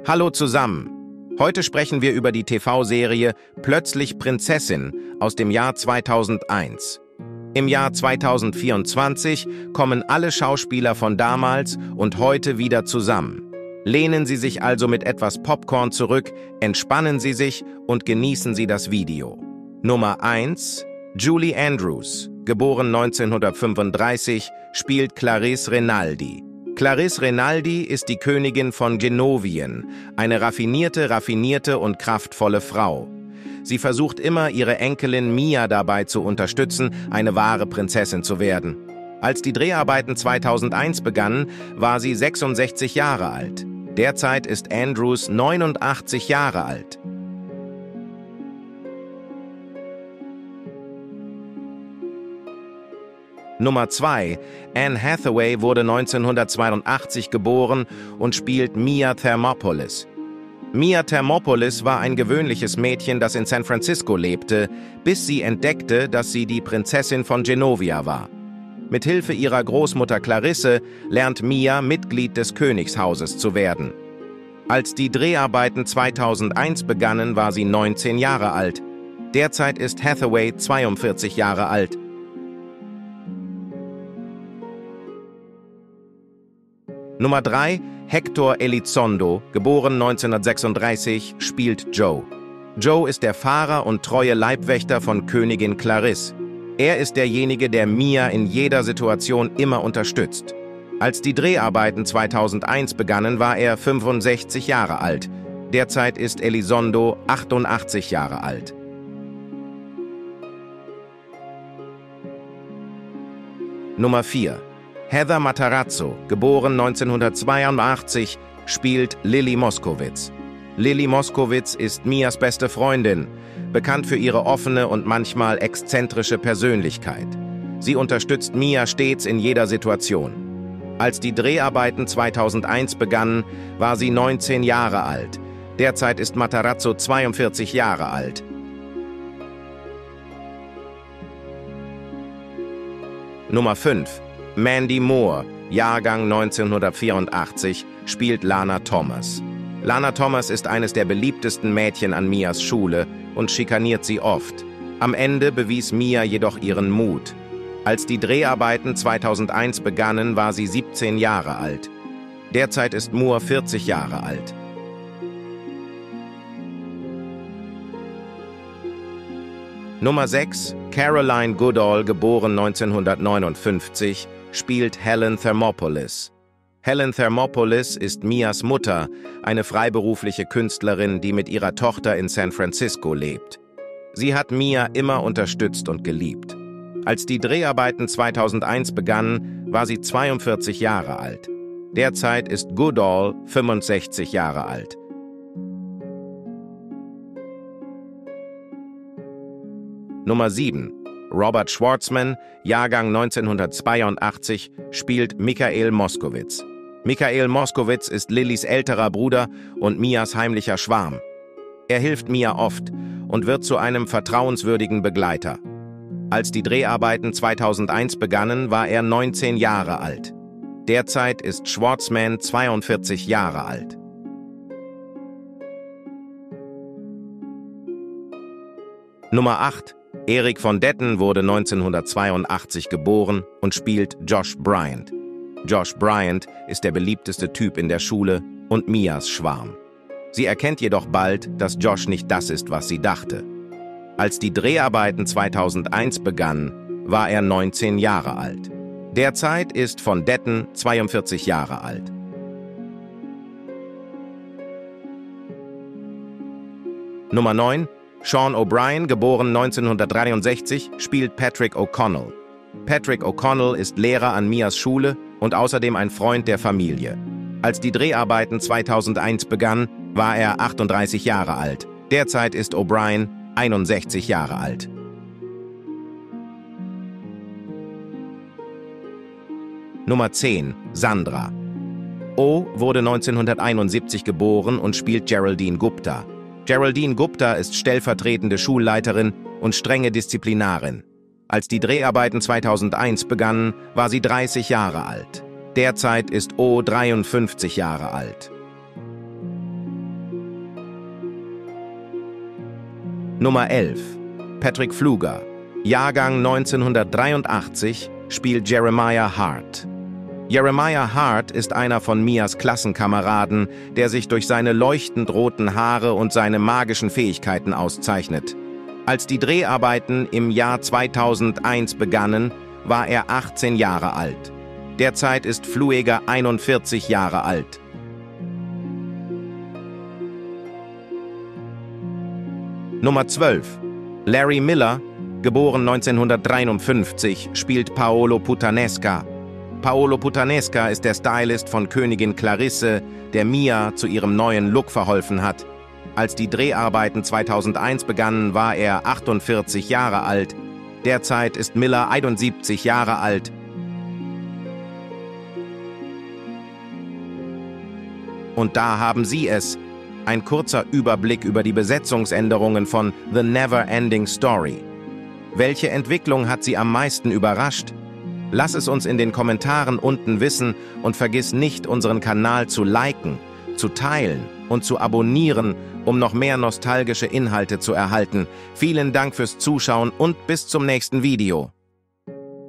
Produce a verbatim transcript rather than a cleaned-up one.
Hallo zusammen! Heute sprechen wir über die T V-Serie Plötzlich Prinzessin aus dem Jahr zweitausendeins. Im Jahr zweitausendvierundzwanzig kommen alle Schauspieler von damals und heute wieder zusammen. Lehnen Sie sich also mit etwas Popcorn zurück, entspannen Sie sich und genießen Sie das Video. Nummer eins. Julie Andrews, geboren neunzehnhundertfünfunddreißig, spielt Clarisse Rinaldi. Clarisse Rinaldi ist die Königin von Genovien, eine raffinierte, raffinierte und kraftvolle Frau. Sie versucht immer, ihre Enkelin Mia dabei zu unterstützen, eine wahre Prinzessin zu werden. Als die Dreharbeiten zweitausendeins begannen, war sie sechsundsechzig Jahre alt. Derzeit ist Andrews neunundachtzig Jahre alt. Nummer zwei. Anne Hathaway wurde neunzehnhundertzweiundachtzig geboren und spielt Mia Thermopolis. Mia Thermopolis war ein gewöhnliches Mädchen, das in San Francisco lebte, bis sie entdeckte, dass sie die Prinzessin von Genovia war. Mit Hilfe ihrer Großmutter Clarisse lernt Mia, Mitglied des Königshauses zu werden. Als die Dreharbeiten zweitausendeins begannen, war sie neunzehn Jahre alt. Derzeit ist Hathaway zweiundvierzig Jahre alt. Nummer drei. Hector Elizondo, geboren neunzehnhundertsechsunddreißig, spielt Joe. Joe ist der Fahrer und treue Leibwächter von Königin Clarisse. Er ist derjenige, der Mia in jeder Situation immer unterstützt. Als die Dreharbeiten zweitausendeins begannen, war er fünfundsechzig Jahre alt. Derzeit ist Elizondo achtundachtzig Jahre alt. Nummer vier. Heather Matarazzo, geboren neunzehnhundertzweiundachtzig, spielt Lily Moskowitz. Lily Moskowitz ist Mias beste Freundin, bekannt für ihre offene und manchmal exzentrische Persönlichkeit. Sie unterstützt Mia stets in jeder Situation. Als die Dreharbeiten zweitausendeins begannen, war sie neunzehn Jahre alt. Derzeit ist Matarazzo zweiundvierzig Jahre alt. Nummer fünf. Mandy Moore, Jahrgang neunzehnhundertvierundachtzig, spielt Lana Thomas. Lana Thomas ist eines der beliebtesten Mädchen an Mias Schule und schikaniert sie oft. Am Ende bewies Mia jedoch ihren Mut. Als die Dreharbeiten zweitausendeins begannen, war sie siebzehn Jahre alt. Derzeit ist Moore vierzig Jahre alt. Nummer sechs. Caroline Goodall, geboren neunzehnhundertneunundfünfzig, spielt Helen Thermopolis. Helen Thermopolis ist Mias Mutter, eine freiberufliche Künstlerin, die mit ihrer Tochter in San Francisco lebt. Sie hat Mia immer unterstützt und geliebt. Als die Dreharbeiten zweitausendeins begannen, war sie zweiundvierzig Jahre alt. Derzeit ist Goodall fünfundsechzig Jahre alt. Nummer sieben. Robert Schwartzman, Jahrgang neunzehnhundertzweiundachtzig, spielt Michael Moskowitz. Michael Moskowitz ist Lillys älterer Bruder und Mias heimlicher Schwarm. Er hilft Mia oft und wird zu einem vertrauenswürdigen Begleiter. Als die Dreharbeiten zweitausendeins begannen, war er neunzehn Jahre alt. Derzeit ist Schwartzman zweiundvierzig Jahre alt. Nummer acht. Erik von Detten wurde neunzehnhundertzweiundachtzig geboren und spielt Josh Bryant. Josh Bryant ist der beliebteste Typ in der Schule und Mias Schwarm. Sie erkennt jedoch bald, dass Josh nicht das ist, was sie dachte. Als die Dreharbeiten zweitausendeins begannen, war er neunzehn Jahre alt. Derzeit ist von Detten zweiundvierzig Jahre alt. Nummer neun. Sean O'Brien, geboren neunzehnhundertdreiundsechzig, spielt Patrick O'Connell. Patrick O'Connell ist Lehrer an Mias Schule und außerdem ein Freund der Familie. Als die Dreharbeiten zweitausendeins begannen, war er achtunddreißig Jahre alt. Derzeit ist O'Brien einundsechzig Jahre alt. Nummer zehn. Sandra. O wurde neunzehnhunderteinundsiebzig geboren und spielt Geraldine Gupta. Geraldine Gupta ist stellvertretende Schulleiterin und strenge Disziplinarin. Als die Dreharbeiten zweitausendeins begannen, war sie dreißig Jahre alt. Derzeit ist O dreiundfünfzig Jahre alt. Nummer elf. Patrick Pfluger. Jahrgang neunzehnhundertdreiundachtzig, spielt Jeremiah Hart. Jeremiah Hart ist einer von Mias Klassenkameraden, der sich durch seine leuchtend roten Haare und seine magischen Fähigkeiten auszeichnet. Als die Dreharbeiten im Jahr zweitausendeins begannen, war er achtzehn Jahre alt. Derzeit ist Pfluger einundvierzig Jahre alt. Nummer zwölf. Larry Miller, geboren neunzehnhundertdreiundfünfzig, spielt Paolo Puttanesca. Paolo Puttanesca ist der Stylist von Königin Clarisse, der Mia zu ihrem neuen Look verholfen hat. Als die Dreharbeiten zweitausendeins begannen, war er achtundvierzig Jahre alt. Derzeit ist Miller einundsiebzig Jahre alt. Und da haben Sie es. Ein kurzer Überblick über die Besetzungsänderungen von The Never-Ending Story. Welche Entwicklung hat Sie am meisten überrascht? Lass es uns in den Kommentaren unten wissen und vergiss nicht, unseren Kanal zu liken, zu teilen und zu abonnieren, um noch mehr nostalgische Inhalte zu erhalten. Vielen Dank fürs Zuschauen und bis zum nächsten Video.